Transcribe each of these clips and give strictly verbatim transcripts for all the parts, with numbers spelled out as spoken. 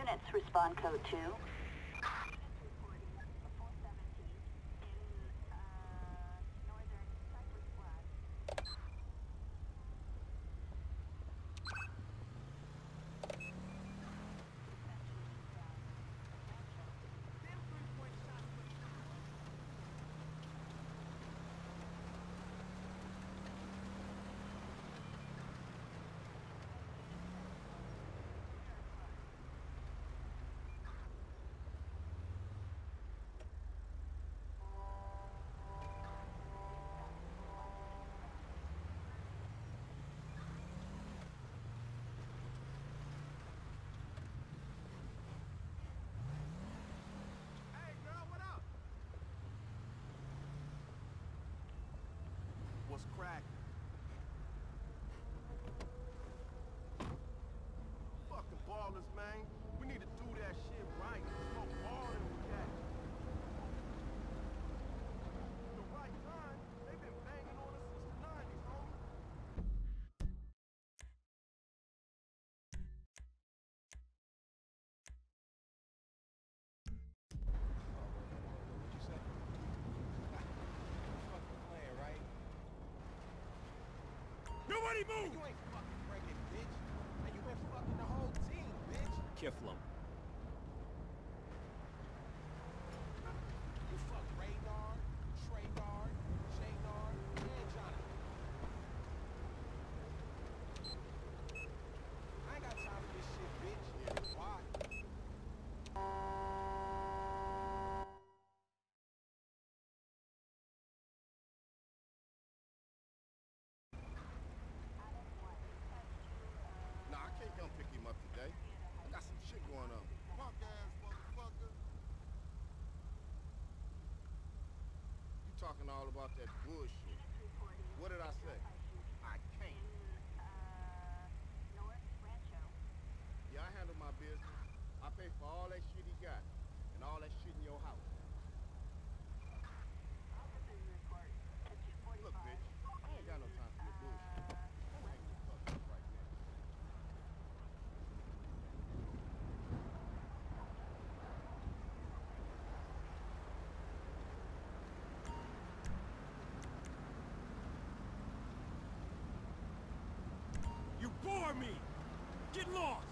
Units respond code two. What's cracking? Fucking ballers, man. We need to do that shit right. Smoke ballin' with that. The right time, they've been banging on us since the nineties, homie. What'd you say? Fucking playing, right? Nobody move! You ain't fucking pregnant, bitch. And you been fucking the whole team, bitch. Kiflum. You fuck Radar, Traydar, Jaydar, and Jonathan. I ain't got time for this shit, bitch. Yeah, why? Nah, I can't come pick him up today. I got some shit going on. Punk ass motherfucker. You talking all about that bullshit. What did I say? I can't. Yeah, I handle my business. I pay for all that shit he got. And all that shit in your house. Look, bitch. I ain't got no time for your bullshit. I'm hanging the fuck up right now. You bore me! Get lost!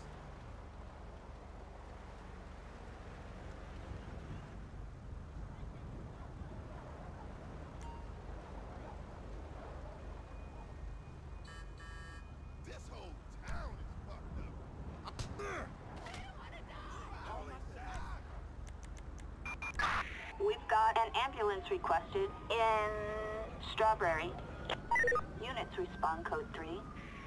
This whole town is fucked up. All inside. We've got an ambulance requested in Strawberry. Units respond code three.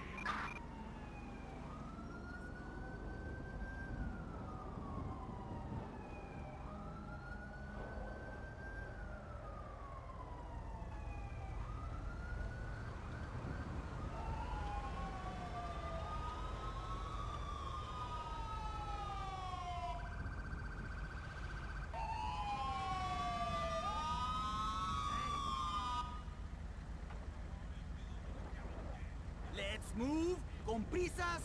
Let's move, con prisas.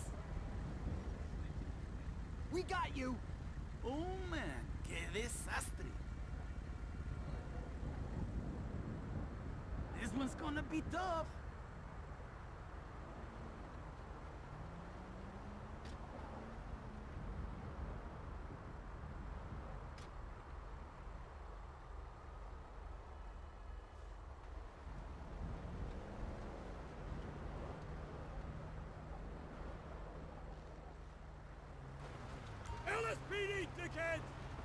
We got you. Oh man, qué desastre. This one's gonna be tough. L S P D, dickheads!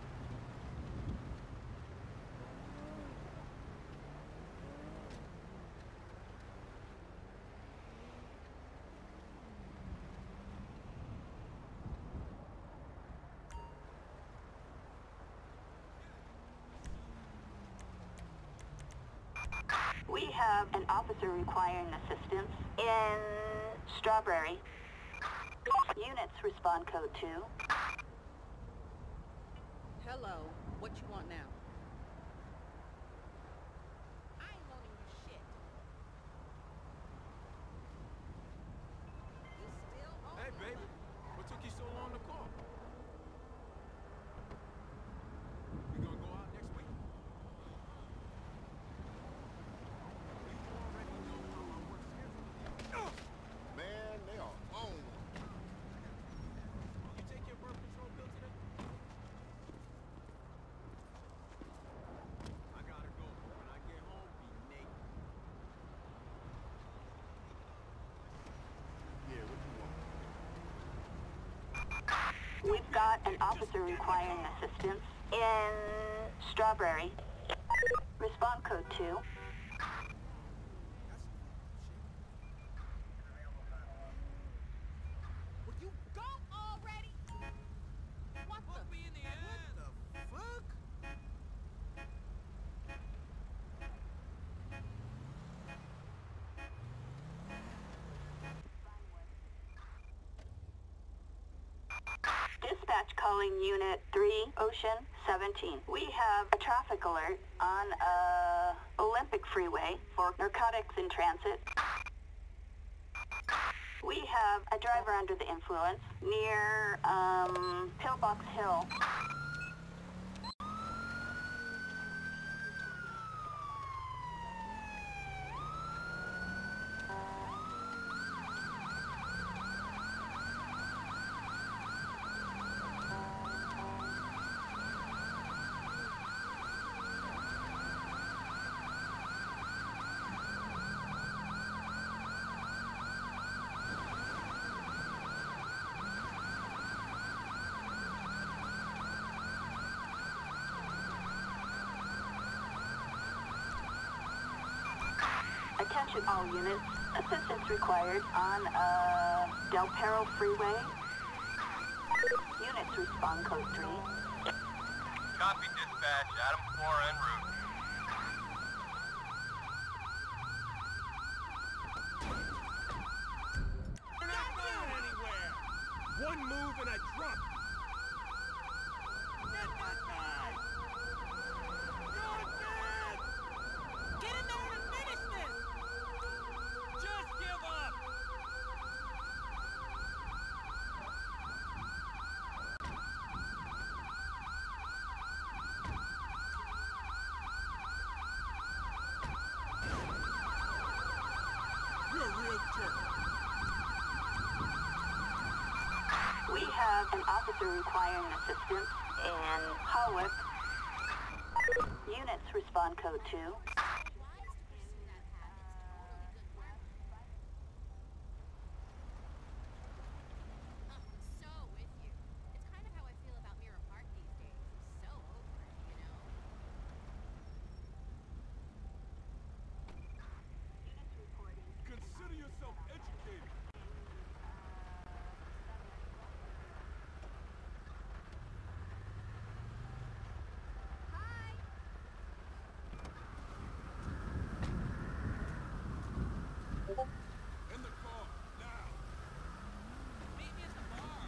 We have an officer requiring assistance in Strawberry. Units respond code two. Hello. What you want now? I ain't loaning you shit. You still owe Hey, me baby. money. What took you so long to call? officer requiring assistance in Strawberry. Respond code two. Will you go already? What the? Put me in the ass. The fuck? Dispatch calling Unit three, Ocean seventeen. We have a traffic alert on uh, Olympic Freeway for narcotics in transit. We have a driver under the influence near um, Pillbox Hill. Attention all units. Assistance required on uh, Del Perro Freeway. Units respond code three. Copy, dispatch. Adam four en route. We're not going anywhere. One move and I drop. Get that guy. You're dead. Get in there and finish this! Just give up. You're a real jerk. We have an officer requiring assistance in Hawick. Units respond code two. So with you. It's kind of how I feel about Mirror Park these days. So over it, you know? Consider yourself educated. Hi! In the car, now. Meet me at the bar.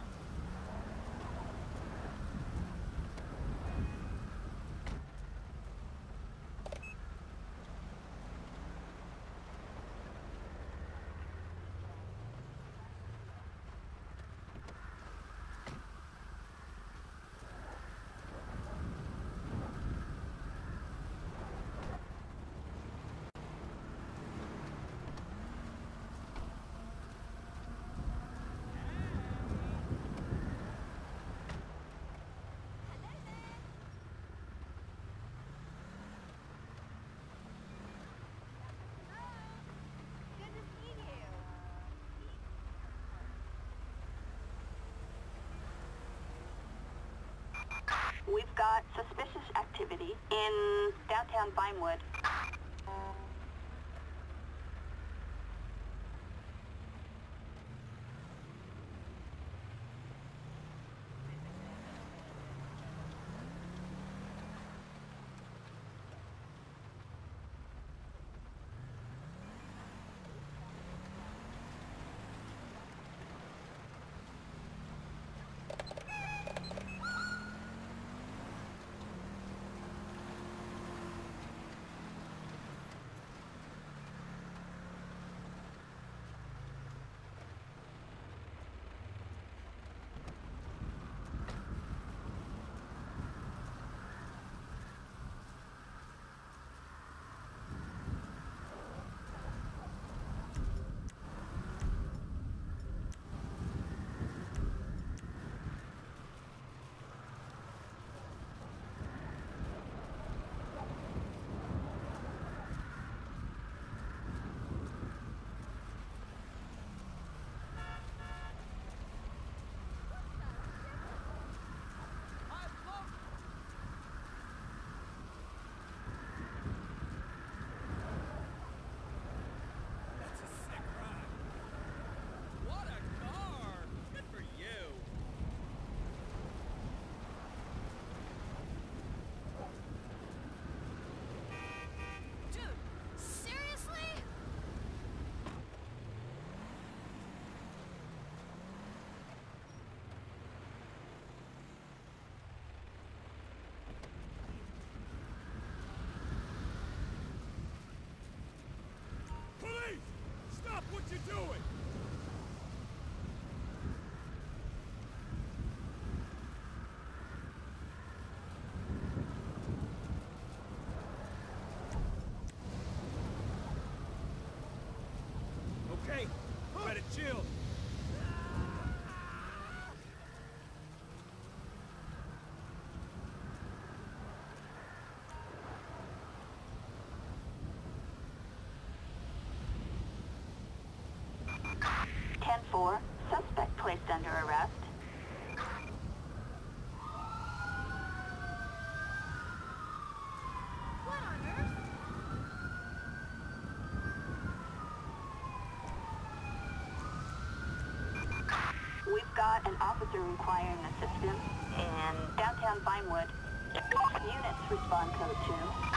Good to see you. We've got suspicious activity in downtown Vinewood. four, suspect placed under arrest. What on earth? We've got an officer requiring assistance in downtown Vinewood. Units respond code two.